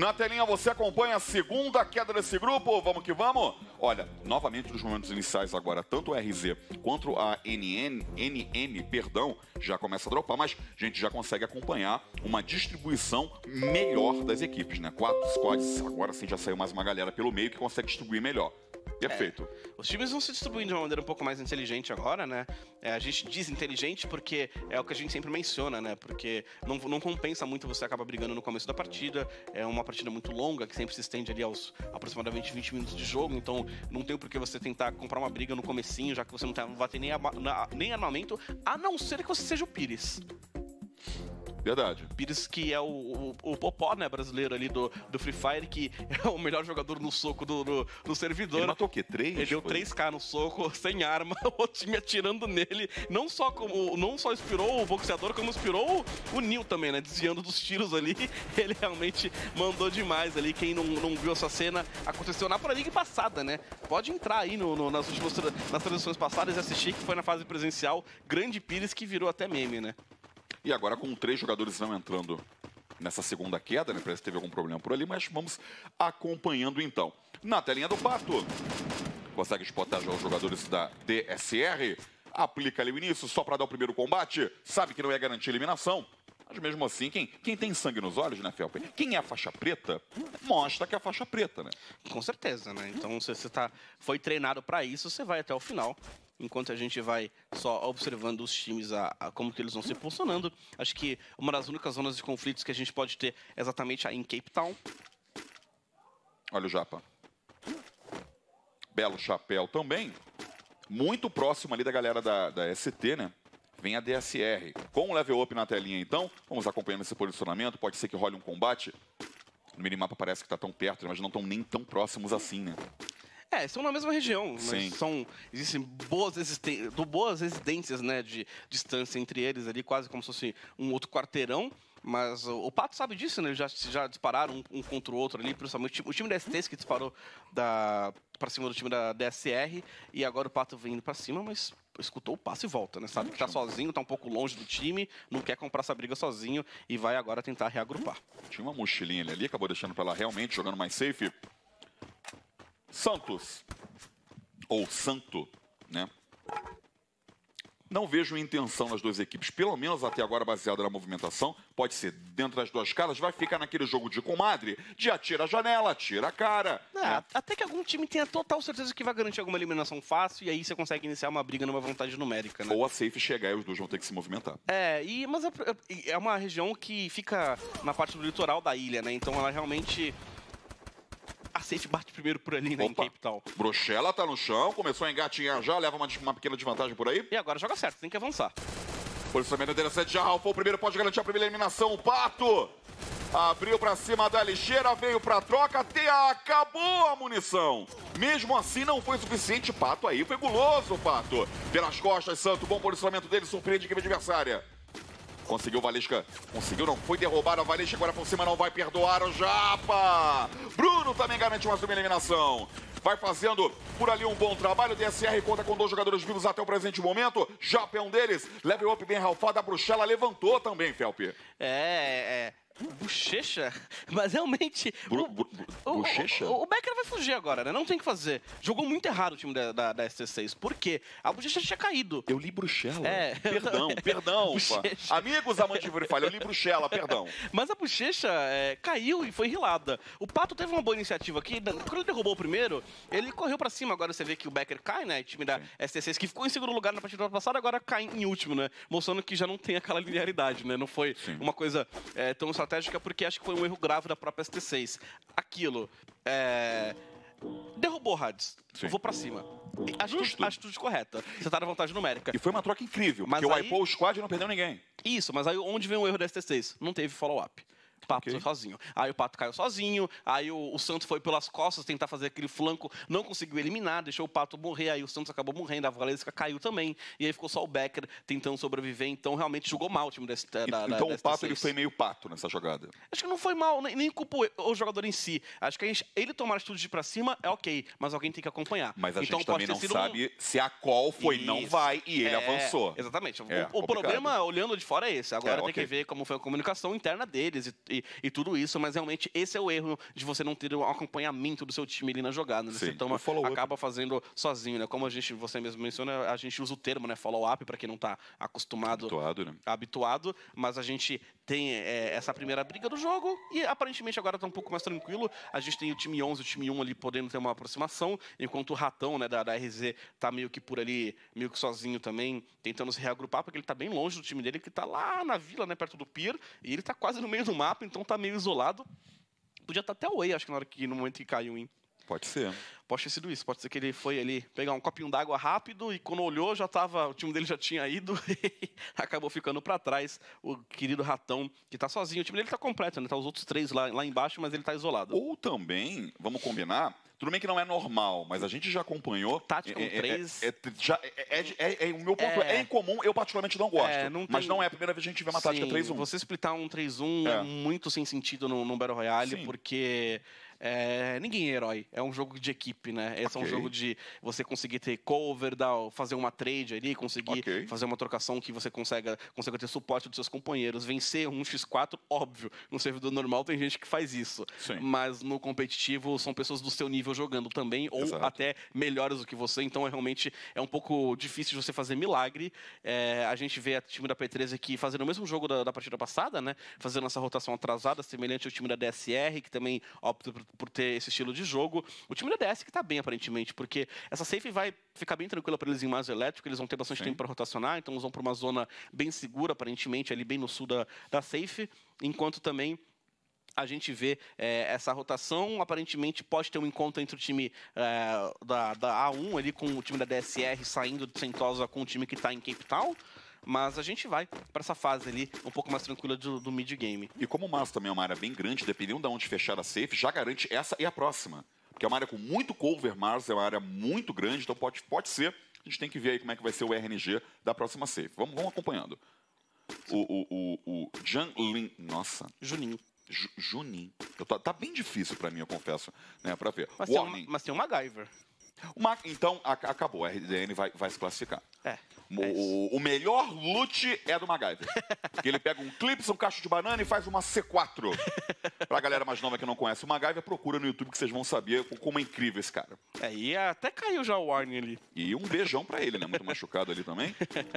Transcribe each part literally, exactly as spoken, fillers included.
Na telinha você acompanha a segunda queda desse grupo. Vamos que vamos. Olha, novamente nos momentos iniciais agora, tanto o R Z quanto a N N, N N, perdão, já começa a dropar, mas a gente já consegue acompanhar uma distribuição melhor das equipes, né? Quatro squads, agora sim já saiu mais uma galera pelo meio que consegue distribuir melhor. Perfeito. É, os times vão se distribuindo de uma maneira um pouco mais inteligente agora, né? É, a gente diz inteligente porque é o que a gente sempre menciona, né? Porque não, não compensa muito você acabar brigando no começo da partida. É uma partida muito longa, que sempre se estende ali aos aproximadamente vinte minutos de jogo. Então, não tem por que você tentar comprar uma briga no comecinho, já que você não, tá, não vai ter nem, na, nem armamento, a não ser que você seja o Pires. Verdade. Pires, que é o, o, o popó, né, brasileiro ali do, do Free Fire, que é o melhor jogador no soco do, do, do servidor. Ele matou o quê? Três? Ele deu foi? três K no soco, sem arma, o time atirando nele. Não só, como, não só inspirou o boxeador, como inspirou o Neil também, né, desviando dos tiros ali. Ele realmente mandou demais ali. Quem não, não viu essa cena, aconteceu na Pro League passada, né? Pode entrar aí no, no, nas últimas nas transições passadas e assistir, que foi na fase presencial. Grande Pires, que virou até meme, né? E agora com três jogadores não entrando nessa segunda queda, né? Parece que teve algum problema por ali, mas vamos acompanhando então. Na telinha do Pato, consegue spotar já os jogadores da D S R, aplica ali o início só para dar o primeiro combate, sabe que não é garantir eliminação, mas mesmo assim, quem, quem tem sangue nos olhos, né, Felpe? Quem é a faixa preta, mostra que é a faixa preta, né? Com certeza, né? Então, se você tá, foi treinado para isso, você vai até o final. Enquanto a gente vai só observando os times, a, a como que eles vão se posicionando. Acho que uma das únicas zonas de conflitos que a gente pode ter é exatamente aí em Cape Town. Olha o Japa. Belo chapéu também. Muito próximo ali da galera da, da S T, né? Vem a D S R. Com o level up na telinha, então, vamos acompanhando esse posicionamento. Pode ser que role um combate. No minimapa parece que está tão perto, mas não estão nem tão próximos assim, né? É, estão na mesma região, Sim. mas são, existem boas, existen boas residências, né, de distância entre eles ali, quase como se fosse um outro quarteirão. Mas o, o Pato sabe disso, né? Eles já, já dispararam um, um contra o outro ali, principalmente o time da S T que disparou da, pra cima do time da D S R. E agora o Pato vem indo pra cima, mas escutou o passo e volta, né? Sabe que tá sozinho, tá um pouco longe do time, não quer comprar essa briga sozinho e vai agora tentar reagrupar. Tinha uma mochilinha ali, acabou deixando pra ela realmente jogando mais safe. Santos, ou Santo, né? Não vejo intenção nas duas equipes, pelo menos até agora baseada na movimentação. Pode ser dentro das duas caras, vai ficar naquele jogo de comadre, de atira a janela, atira a cara. É, né? Até que algum time tenha total certeza que vai garantir alguma eliminação fácil e aí você consegue iniciar uma briga numa vantagem numérica, né? Ou a safe chegar e os dois vão ter que se movimentar. É, e, mas é, é uma região que fica na parte do litoral da ilha, né? Então ela realmente... A safe bate primeiro por ali, né, em Cape Town. Bruxela tá no chão, começou a engatinhar já, leva uma, uma pequena desvantagem por aí. E agora joga certo, tem que avançar. Posicionamento interessante já, Ralf, o primeiro pode garantir a primeira eliminação. O Pato abriu pra cima da lixeira, veio pra troca, até acabou a munição. Mesmo assim não foi suficiente, Pato aí foi guloso, Pato. Pelas costas, Santo, bom posicionamento dele, surpreende a equipe adversária. Conseguiu o Valesca, conseguiu, não foi derrubar a Valesca, agora por cima não vai perdoar o Japa. Bruno também garante uma eliminação. Vai fazendo por ali um bom trabalho, o D S R conta com dois jogadores vivos até o presente momento. Japa é um deles, level up bem ralfado, a Bruxela levantou também, Felpe. É, é... Bochecha? Mas realmente... Bru, bru, o, bochecha? O, o, o Becker vai fugir agora, né? Não tem o que fazer. Jogou muito errado o time da, da, da S T seis. Por quê? A Bochecha tinha caído. Eu li Bruxela. É. Perdão, perdão. Amigos amantes de Free Fire, eu li Bruxela, perdão. Mas a Bochecha é, caiu e foi rilada. O Pato teve uma boa iniciativa aqui. Quando ele derrubou o primeiro, ele correu pra cima. Agora você vê que o Becker cai, né? O time da Sim. S T seis, que ficou em segundo lugar na partida passada, agora cai em último, né? Mostrando que já não tem aquela linearidade, né? Não foi Sim. uma coisa é, tão estratégica, porque acho que foi um erro grave da própria S T seis. Aquilo, é... derrubou o Hades. Eu vou pra cima. Atitude, atitude correta. Você tá na vantagem numérica. E foi uma troca incrível, mas porque aí... wipou o squad e não perdeu ninguém. Isso, mas aí onde vem o erro da S T seis? Não teve follow-up. O Pato okay. sozinho. Aí o Pato caiu sozinho, aí o, o Santos foi pelas costas tentar fazer aquele flanco, não conseguiu eliminar, deixou o Pato morrer, aí o Santos acabou morrendo, a Valesca caiu também, e aí ficou só o Becker tentando sobreviver, então realmente jogou mal o time desse, da, da, Então da o Pato ele foi meio pato nessa jogada? Acho que não foi mal, nem, nem culpou o jogador em si. Acho que a gente, ele tomar atitude de ir pra cima é ok, mas alguém tem que acompanhar. Mas a então, gente também não sabe um... se a call foi Isso. não vai e ele é, avançou. Exatamente. É, o, o problema, olhando de fora, é esse. Agora é, tem okay. que ver como foi a comunicação interna deles e, e, e tudo isso, mas realmente esse é o erro de você não ter o acompanhamento do seu time ali na jogada, né? Sim, Você toma, o acaba fazendo sozinho, né? Como a gente, você mesmo menciona, a gente usa o termo, né? Follow-up, para quem não tá acostumado, habituado, né? habituado, mas a gente tem é, essa primeira briga do jogo e aparentemente agora tá um pouco mais tranquilo. A gente tem o time onze e o time um ali podendo ter uma aproximação, enquanto o Ratão, né, da, da R Z tá meio que por ali, meio que sozinho também, tentando se reagrupar, porque ele tá bem longe do time dele, que tá lá na vila, né, perto do pier, e ele tá quase no meio do mapa, então tá meio isolado. Podia estar até away, acho que na hora que no momento que caiu em. Pode ser. Pode ter sido isso, pode ser que ele foi ali pegar um copinho d'água rápido e quando olhou já tava, o time dele já tinha ido e acabou ficando para trás o querido Ratão, que tá sozinho. O time dele tá completo, né? Tá os outros três lá, lá embaixo, mas ele tá isolado. Ou também, vamos combinar, tudo bem que não é normal, mas a gente já acompanhou. Tático é, três. É, é, já, é, é, é, o meu ponto é, é incomum, eu particularmente não gosto. É, não tem... Mas não é a primeira vez que a gente vê uma Sim, tática três um. Você splitar um três um é. é muito sem sentido no, no Battle Royale, Sim. porque é, ninguém é herói. É um jogo de equipe, né? Esse okay. é um jogo de você conseguir ter cover, dar, fazer uma trade ali, conseguir okay. fazer uma trocação que você consiga, consiga ter suporte dos seus companheiros. Vencer um por quatro, óbvio. No servidor normal tem gente que faz isso. Sim. Mas no competitivo são pessoas do seu nível jogando também, ou Exato. até melhores do que você. Então é realmente é um pouco difícil de você fazer milagre. É, a gente vê o time da P três aqui fazendo o mesmo jogo da, da partida passada, né? Fazendo essa rotação atrasada, semelhante ao time da D S R, que também opta por, por ter esse estilo de jogo. O time da D S que tá bem, aparentemente, porque essa safe vai ficar bem tranquila para eles em mais elétrico, eles vão ter bastante Sim. tempo para rotacionar, então eles vão para uma zona bem segura, aparentemente, ali bem no sul da, da safe, enquanto também a gente vê é, essa rotação, aparentemente pode ter um encontro entre o time é, da, da A um ali com o time da D S R saindo de Sentosa com o time que está em Cape Town. Mas a gente vai para essa fase ali, um pouco mais tranquila do, do mid-game. E como o Mars também é uma área bem grande, dependendo de onde fechar a safe, já garante essa e a próxima. Porque é uma área com muito cover, Mars é uma área muito grande, então pode, pode ser. A gente tem que ver aí como é que vai ser o R N G da próxima safe. Vamos, vamos acompanhando. O, o, o, o Junlin... Nossa. Juninho. Ju, Juninho. Eu tô, tá bem difícil para mim, eu confesso, né, para ver. Mas tem, uma, mas tem um MacGyver. Uma, então, a, acabou. A R D N vai, vai se classificar. É. O, o, o melhor loot é do MacGyver. Que ele pega um clips, um cacho de banana e faz uma C quatro. Pra galera mais nova que não conhece o MacGyver, procura no YouTube que vocês vão saber como é incrível esse cara. É, e até caiu já o Warning ali. E um beijão pra ele, né? Muito machucado ali também.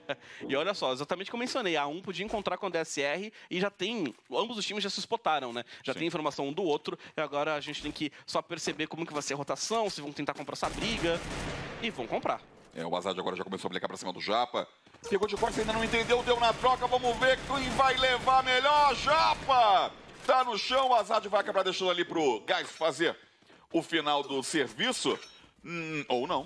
E olha só, exatamente como eu mencionei, a um podia encontrar com a D S R e já tem, ambos os times já se spotaram, né? Já Sim. tem informação um do outro, e agora a gente tem que só perceber como que vai ser a rotação, se vão tentar comprar essa briga, e vão comprar. É, o Azad agora já começou a blicar pra cima do Japa. Pegou de costas, ainda não entendeu, deu na troca. Vamos ver quem vai levar melhor. Japa! Tá no chão, o Azad vai acabar deixando ali pro Gás fazer o final do serviço. Hum, ou não.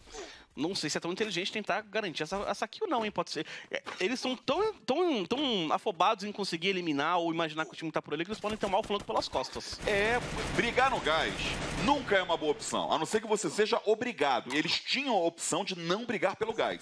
Não sei se é tão inteligente tentar garantir essa, essa kill não, hein? Pode ser. Eles são tão, tão, tão afobados em conseguir eliminar ou imaginar que o time tá por ali que eles podem tomar o flanco pelas costas. É, brigar no Gás nunca é uma boa opção, a não ser que você seja obrigado. Eles tinham a opção de não brigar pelo Gás.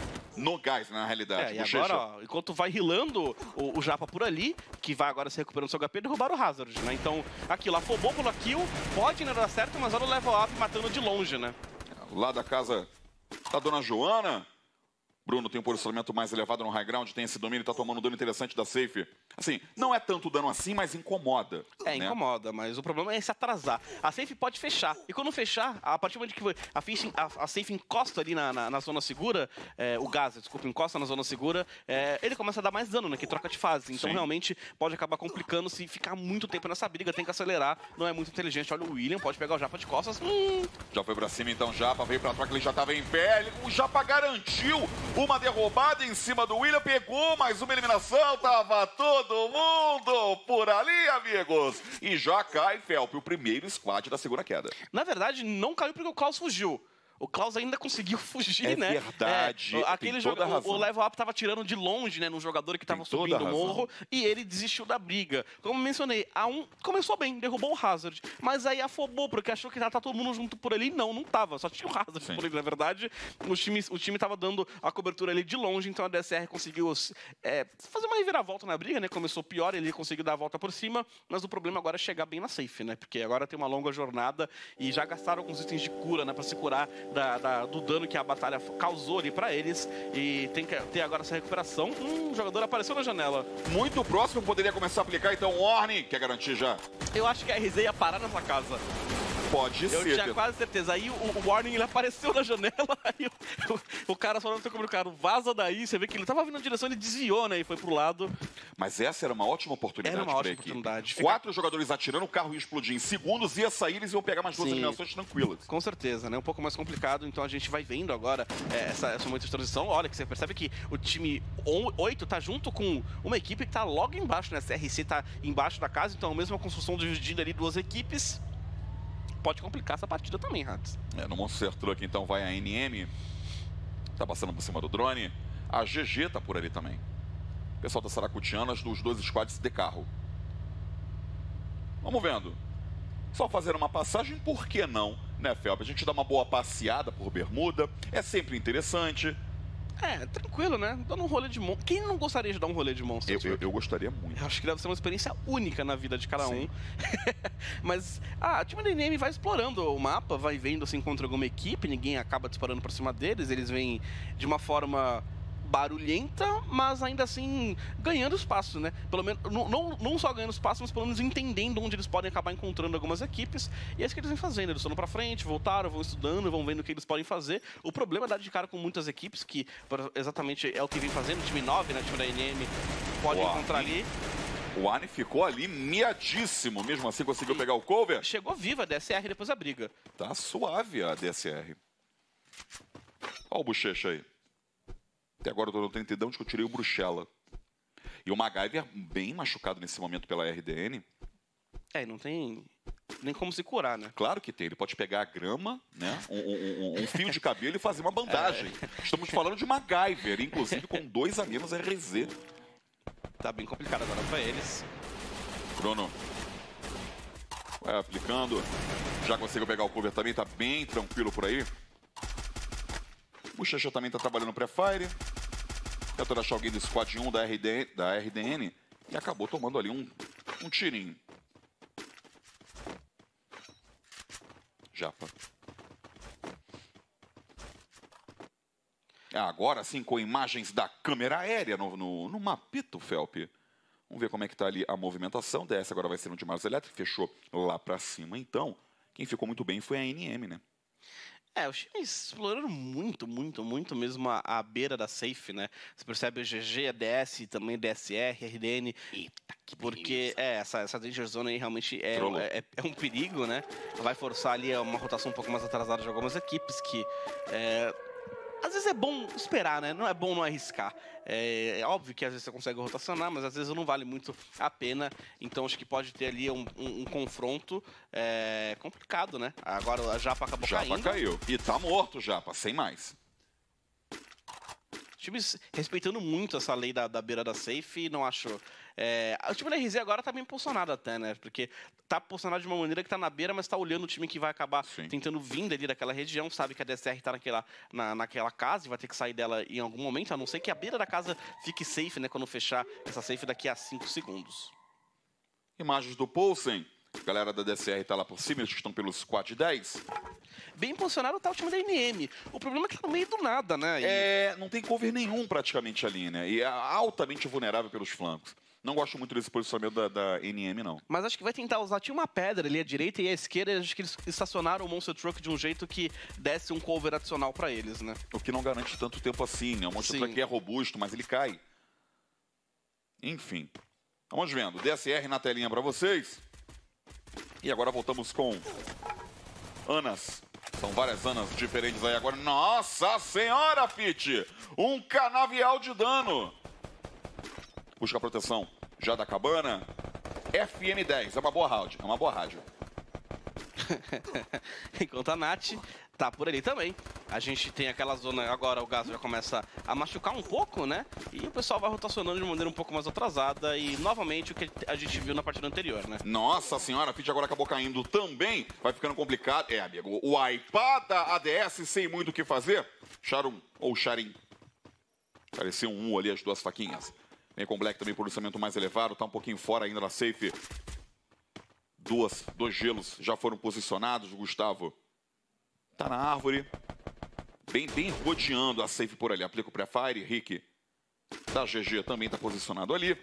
No Gás, na realidade. É, e agora, ó, enquanto vai rilando o, o Japa por ali, que vai agora se recuperando seu H P, derrubaram o Hazard, né? Então, aquilo, afobou pela kill, pode não dar certo, mas olha o level up matando de longe, né? Lá da casa da dona Joana. Bruno tem um posicionamento mais elevado no high ground, tem esse domínio, tá tomando um dano interessante da safe. Assim, não é tanto dano assim, mas incomoda. É, né? incomoda, mas o problema é se atrasar. A safe pode fechar, e quando fechar, a partir do momento que a, ficha, a, a safe encosta ali na, na, na zona segura, é, o Gaz, desculpa, encosta na zona segura, é, ele começa a dar mais dano, né, que troca de fase. Então, Sim. realmente, pode acabar complicando se ficar muito tempo nessa briga, tem que acelerar, não é muito inteligente. Olha o William, pode pegar o Japa de costas. Hum. Já foi pra cima, então, Japa, veio pra troca, ele já tava em pé, o Japa garantiu uma derrubada em cima do William, pegou mais uma eliminação, tava todo mundo por ali, amigos. E já cai, Felp, o primeiro squad da segunda queda. Na verdade, não caiu porque o Klaus fugiu. O Klaus ainda conseguiu fugir, é né? Verdade, é Aquele jogo, o, o level up tava tirando de longe, né? Num jogador que tava subindo o morro. E ele desistiu da briga. Como mencionei, a um começou bem, derrubou o Hazard. Mas aí afobou, porque achou que tá todo mundo junto por ali. Não, não tava. Só tinha o Hazard Sim. por ali. Na verdade, o time, o time tava dando a cobertura ali de longe. Então a D S R conseguiu é, fazer uma reviravolta na briga, né? Começou pior, ele conseguiu dar a volta por cima. Mas o problema agora é chegar bem na safe, né? Porque agora tem uma longa jornada e já gastaram alguns itens de cura, né? Pra se curar da, da, do dano que a batalha causou ali pra eles. E tem que ter agora essa recuperação. Hum, o jogador apareceu na janela. Muito próximo, poderia começar a aplicar, então, Warning, quer garantir já? Eu acho que a R Z ia parar nessa casa. Pode Eu ser. Eu tinha quase certeza. Aí o, o Warning, ele apareceu na janela, aí o, o, o cara só não tem como, cara, vaza daí. Você vê que ele tava vindo na direção, ele desviou, né, e foi pro lado. Mas essa era uma ótima oportunidade. Era uma ótima oportunidade. Fica... Quatro jogadores atirando, o carro ia explodir em segundos, ia sair, eles iam pegar mais duas eliminações tranquilas. Com certeza, né? Um pouco mais complicado, então a gente vai vendo agora é, essa, esse momento de transição. Olha, que você percebe que o time oito tá junto com uma equipe que tá logo embaixo, né? A C R C tá embaixo da casa, então a mesma construção dividida ali duas equipes. Pode complicar essa partida também, Hats. É, no Monster Truck, então, vai a N M. Tá passando por cima do drone. A G G tá por ali também. O pessoal tá saracuteando as dos dois squads de carro. Vamos vendo. Só fazer uma passagem, por que não, né, Felp? A gente dá uma boa passeada por Bermuda. É sempre interessante. É, tranquilo, né? Dando um rolê de monstro. Quem não gostaria de dar um rolê de monstro? Eu, eu, eu gostaria muito. Eu acho que deve ser uma experiência única na vida de cada Sim. um. Mas ah, a time da N M vai explorando o mapa, vai vendo se encontra alguma equipe, ninguém acaba disparando por cima deles, eles vêm de uma forma barulhenta, mas ainda assim ganhando espaço, né? Pelo menos, não, não, não só ganhando espaço, mas pelo menos entendendo onde eles podem acabar encontrando algumas equipes. E é isso que eles vêm fazendo. Eles foram pra frente, voltaram, vão estudando, vão vendo o que eles podem fazer. O problema é dar de cara com muitas equipes, que exatamente é o que vem fazendo. O time nove, né? O time da N M pode Uau. encontrar ali. O Arne ficou ali miadíssimo, mesmo assim conseguiu pegar o cover. Chegou viva a D S R depois da briga. Tá suave a D S R. Olha o bochecha aí. Até agora eu não tenho entendido onde que eu tirei o Bruxela. E o MacGyver bem machucado nesse momento pela R D N. É, não tem nem como se curar, né? Claro que tem. Ele pode pegar a grama, né? Um, um, um, um fio de cabelo e fazer uma bandagem. É. Estamos falando de MacGyver, inclusive com dois a menos R Z. Tá bem complicado agora pra eles. Crono vai aplicando. Já conseguiu pegar o cover também, tá bem tranquilo por aí. O Xaxá também tá trabalhando pré-fire. Tentou achar alguém do squad um da, R D, da R D N e acabou tomando ali um, um tirinho. Japa. Agora sim, com imagens da câmera aérea no, no, no mapito, Felp. Vamos ver como é que tá ali a movimentação. D S agora vai ser no de Mars Elétrico. Fechou lá pra cima, então. Quem ficou muito bem foi a N M, né? É, os times exploraram muito, muito, muito mesmo a, a beira da safe, né? Você percebe o G G, a D S, também D S R, R D N. Eita, que porque é, essa, essa Danger Zone aí realmente é, é, é um perigo, né? Vai forçar ali uma rotação um pouco mais atrasada de algumas equipes que... É, às vezes é bom esperar, né? Não é bom não arriscar. É, é óbvio que às vezes você consegue rotacionar, mas às vezes não vale muito a pena. Então acho que pode ter ali um, um, um confronto é, complicado, né? Agora a Japa acabou Japa caindo. caiu. E tá morto, Japa, sem mais. Times respeitando muito essa lei da, da beira da safe, não acho... É, o time da R Z agora tá bem posicionado até, né? Porque tá posicionado de uma maneira que tá na beira, mas tá olhando o time que vai acabar Sim. tentando vir ali daquela região, sabe que a D S R tá naquela, na, naquela casa e vai ter que sair dela em algum momento, a não ser que a beira da casa fique safe, né? Quando fechar essa safe daqui a cinco segundos. Imagens do Poulsen. A galera da D S R tá lá por cima, eles estão pelo squad dez. Bem posicionado tá o time da N M. O problema é que tá no meio do nada, né? E... É, não tem cover nenhum praticamente ali, né? E é altamente vulnerável pelos flancos. Não gosto muito desse posicionamento da, da N M, não. Mas acho que vai tentar usar... Tinha uma pedra ali à direita e à esquerda, e acho que eles estacionaram o Monster Truck de um jeito que desse um cover adicional pra eles, né? O que não garante tanto tempo assim, né? O Monster Truck é robusto, mas ele cai. Enfim. Vamos vendo. D S R na telinha pra vocês. E agora voltamos com Anas. São várias Anas diferentes aí agora. Nossa Senhora, Fit! Um canavial de dano. Busca a proteção já da cabana. F M dez, é uma boa rádio, é uma boa rádio. Enquanto a Nath tá por ali também. A gente tem aquela zona, agora o gás já começa a machucar um pouco, né? E o pessoal vai rotacionando de maneira um pouco mais atrasada. E novamente o que a gente viu na partida anterior, né? Nossa Senhora, a Fit agora acabou caindo também. Vai ficando complicado. É, amigo, o Aipada A D S sem muito o que fazer. Sharum ou Sharim. Parecia um um ali, as duas faquinhas. Vem com o Black também, posicionamento mais elevado, tá um pouquinho fora ainda da safe. Duas, dois gelos já foram posicionados, o Gustavo tá na árvore. bem, bem rodeando a safe por ali. Aplica o pré-fire, Rick da G G também está posicionado ali.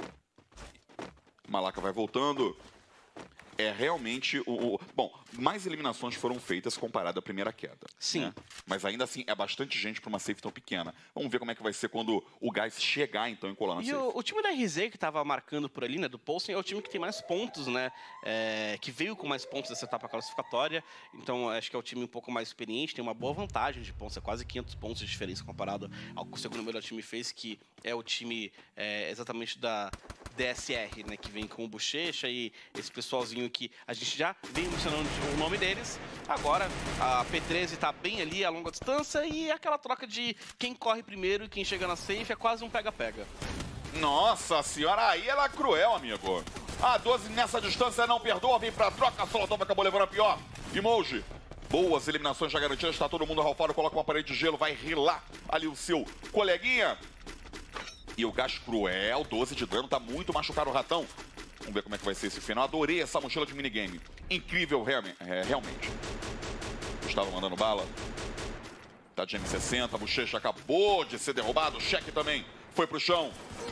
Malaka vai voltando. É realmente o, o... Bom, mais eliminações foram feitas comparado à primeira queda. Sim. Né? Mas ainda assim, é bastante gente para uma safe tão pequena. Vamos ver como é que vai ser quando o Gás chegar, então, em colar na E safe. o, o time da R Z, que tava marcando por ali, né, do Poulsen, é o time que tem mais pontos, né? É, que veio com mais pontos dessa etapa classificatória. Então, acho que é o time um pouco mais experiente, tem uma boa vantagem de pontos. É quase quinhentos pontos de diferença comparado ao que o segundo melhor time fez, que é o time é, exatamente da D S R, né? Que vem com o Bochecha e esse pessoalzinho que a gente já vem mencionando o nome deles. Agora, a P treze tá bem ali a longa distância e aquela troca de quem corre primeiro e quem chega na safe é quase um pega-pega. Nossa senhora, aí ela é cruel, amigo. A doze nessa distância não perdoa, vem pra troca, a Solotov acabou levando a pior. Emoji. Boas eliminações já garantidas, está todo mundo ralfado, coloca uma parede de gelo, vai rilar ali o seu coleguinha. E o Gás cruel, doze de dano, tá muito machucado o ratão. Vamos ver como é que vai ser esse final. Adorei essa mochila de minigame. Incrível, é, realmente. Gustavo mandando bala. Tá de M sessenta, a Bochecha acabou de ser derrubado. O cheque também foi pro chão.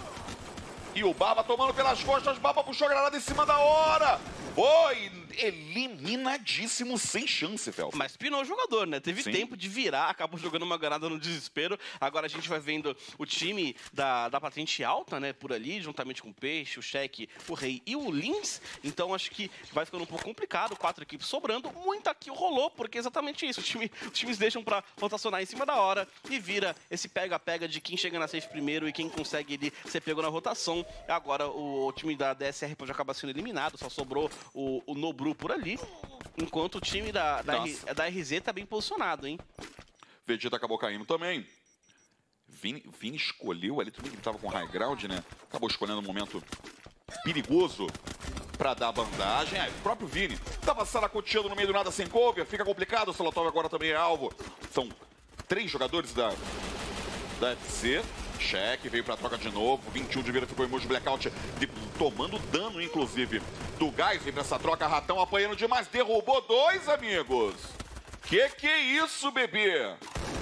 E o Baba tomando pelas costas. Baba puxou a granada em cima da hora. Foi eliminadíssimo, sem chance, Fel. Mas pinou o jogador, né? Teve Sim. tempo de virar, acabou jogando uma granada no desespero. Agora a gente vai vendo o time da, da patente alta, né? Por ali, juntamente com o Peixe, o Cheque, o Rei e o Lins. Então acho que vai ficando um pouco complicado. Quatro equipes sobrando. Muita kill rolou, porque é exatamente isso. O time, os times deixam pra rotacionar em cima da hora e vira esse pega-pega de quem chega na safe primeiro e quem consegue ele ser pego na rotação. Agora o, o time da D S R pode acabar sendo eliminado, só sobrou o, o Nobru por ali, enquanto o time da, da, R, da R Z tá bem posicionado, hein? Vegeta acabou caindo também. Vini, Vini escolheu ali, também que tava com high ground, né? Acabou escolhendo um momento perigoso pra dar bandagem. É, o próprio Vini tava saracoteando no meio do nada sem cover, fica complicado, o Solotov agora também é alvo. São três jogadores da, da F C. Cheque, veio pra troca de novo, vinte e um de vida, ficou emoji blackout, tomando dano, inclusive, do Gás. Vem pra essa troca, Ratão apanhando demais, derrubou dois, amigos. Que que é isso, bebê?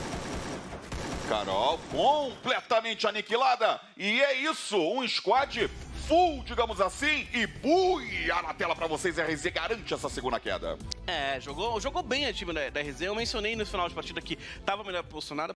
Carol completamente aniquilada. E é isso, um squad full, digamos assim, e buia na tela pra vocês. A R Z garante essa segunda queda. É, jogou, jogou bem a time da, da R Z. Eu mencionei no final de partida que tava melhor posicionada.